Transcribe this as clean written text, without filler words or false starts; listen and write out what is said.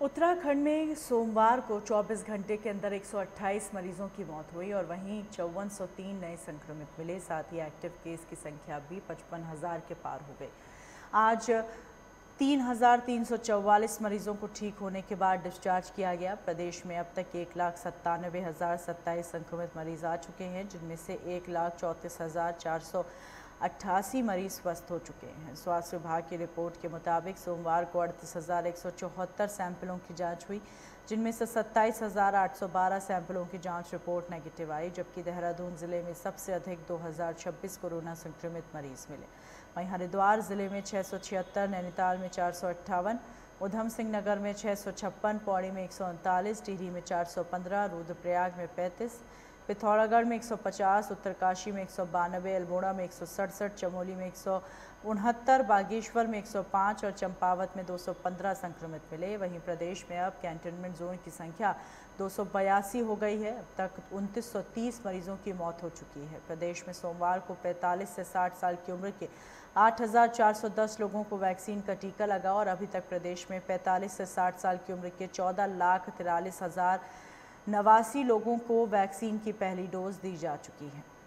उत्तराखंड में सोमवार को 24 घंटे के अंदर 128 मरीजों की मौत हुई और वहीं 5403 नए संक्रमित मिले। साथ ही एक्टिव केस की संख्या भी 55,000 के पार हो गई। आज 3,344 मरीजों को ठीक होने के बाद डिस्चार्ज किया गया। प्रदेश में अब तक 1,97,027 संक्रमित मरीज आ चुके हैं, जिनमें से 1,34,488 मरीज स्वस्थ हो चुके हैं। स्वास्थ्य विभाग की रिपोर्ट के मुताबिक सोमवार को 38,174 सैंपलों की जांच हुई, जिनमें से 27,812 सैंपलों की जांच रिपोर्ट नेगेटिव आई, जबकि देहरादून जिले में सबसे अधिक 2,026 कोरोना संक्रमित मरीज मिले। वहीं हरिद्वार जिले में 676, नैनीताल में 458, उधम सिंह नगर में 656, पौड़ी में 139, टिहरी में 415, रुद्रप्रयाग में 35, पिथौरागढ़ में 150, उत्तरकाशी में 192, अल्मोड़ा में 167, चमोली में 169, बागेश्वर में 105 और चंपावत में 215 संक्रमित मिले। वहीं प्रदेश में अब कंटेनमेंट जोन की संख्या 282 हो गई है। अब तक 2930 मरीजों की मौत हो चुकी है। प्रदेश में सोमवार को 45 से 60 साल की उम्र के 8,410 लोगों को वैक्सीन का टीका लगा और अभी तक प्रदेश में 45 से 60 साल की उम्र के 14,43,089 लोगों को वैक्सीन की पहली डोज दी जा चुकी है।